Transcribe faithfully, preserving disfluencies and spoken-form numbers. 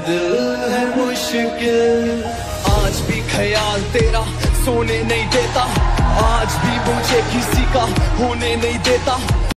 दिल है मुश्किल, आज भी ख्याल तेरा सोने नहीं देता, आज भी मुझे किसी का होने नहीं देता।